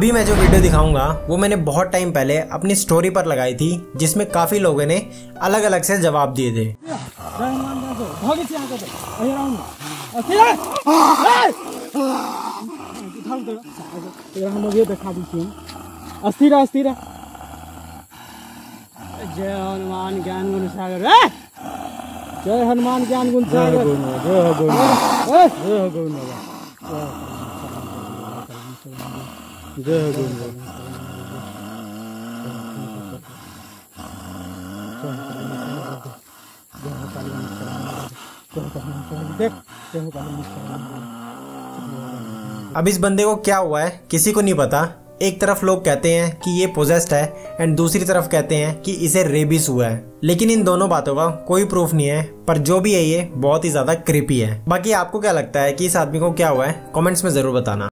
अभी मैं जो वीडियो दिखाऊंगा वो मैंने बहुत टाइम पहले अपनी स्टोरी पर लगाई थी, जिसमें काफी लोगों ने अलग अलग से जवाब दिए थे। अस्थिर अस्थिर जय हनुमान ज्ञान गुण सागर, जय हनुमान ज्ञान गुण सागर, अब इस बंदे को क्या हुआ है किसी को नहीं पता। एक तरफ लोग कहते हैं कि ये पोजेस्ड है एंड दूसरी तरफ कहते हैं कि इसे रेबिस हुआ है, लेकिन इन दोनों बातों का कोई प्रूफ नहीं है। पर जो भी है ये बहुत ही ज्यादा क्रीपी है। बाकी आपको क्या लगता है कि इस आदमी को क्या हुआ है, कमेंट्स में जरूर बताना।